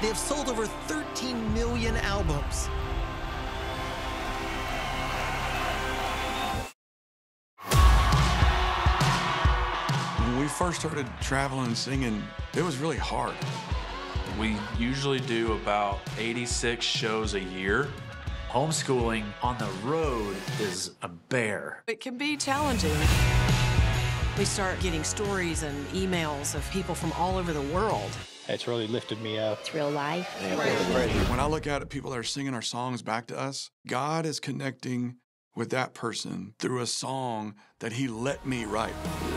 They have sold over 13 million albums. When we first started traveling and singing, it was really hard. We usually do about 86 shows a year. Homeschooling on the road is a bear. It can be challenging. We start getting stories and emails of people from all over the world. It's really lifted me up. It's real life. When I look at people that are singing our songs back to us, God is connecting with that person through a song that he let me write.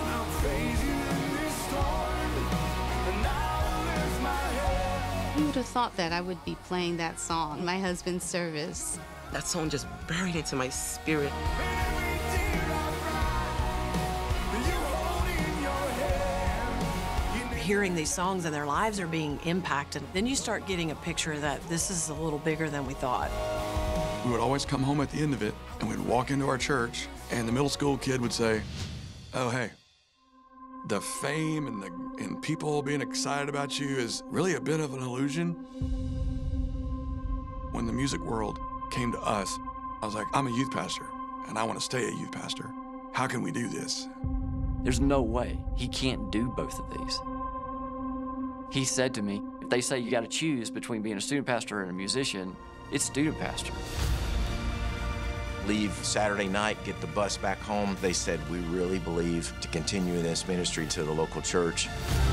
Who would have thought that I would be playing that song in my husband's service? That song just buried into my spirit. Hearing these songs and their lives are being impacted, then you start getting a picture that this is a little bigger than we thought. We would always come home at the end of it, and we'd walk into our church, and the middle school kid would say, "Oh, hey, the fame and people being excited about you is really a bit of an illusion." When the music world came to us, I was like, I'm a youth pastor, and I want to stay a youth pastor. How can we do this? There's no way he can't do both of these. He said to me, if they say you got to choose between being a student pastor and a musician, it's student pastor. Leave Saturday night, get the bus back home. They said, we really believe to continue this ministry to the local church.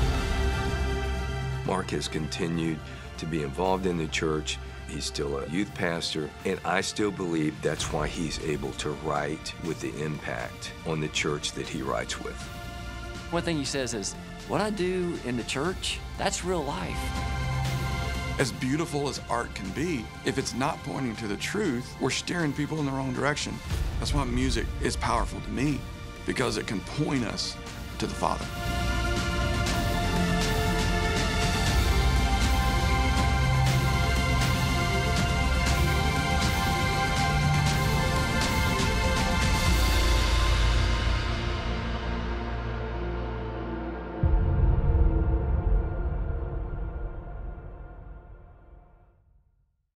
Mark has continued to be involved in the church. He's still a youth pastor, and I still believe that's why he's able to write with the impact on the church that he writes with. One thing he says is, what I do in the church, that's real life. As beautiful as art can be, if it's not pointing to the truth, we're steering people in the wrong direction. That's why music is powerful to me, because it can point us to the Father.